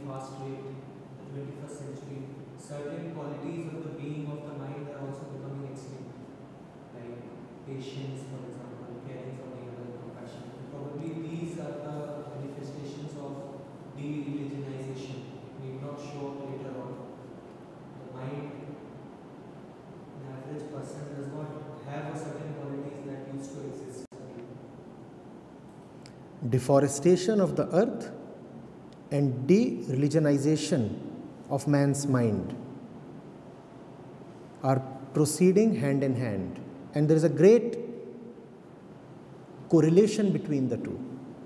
fast rate in the 21st century, certain qualities of the being of the mind are also becoming extinct, like patience, for example, caring for the other, compassion. Probably these are the manifestations of de-religionization. It may not show up later on. The mind, an average person, does not have a certain qualities that used to exist. Deforestation of the earth and de-religionization of man's mind are proceeding hand in hand, and there is a great correlation between the two.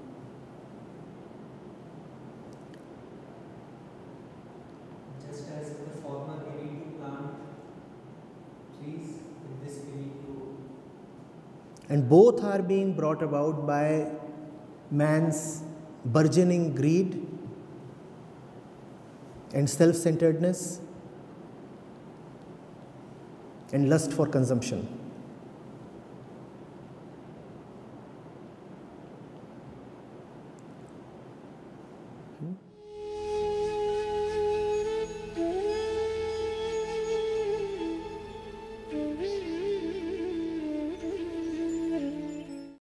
Just as in the former we need to plant trees, in this we need to... And both are being brought about by man's burgeoning greed and self-centeredness and lust for consumption.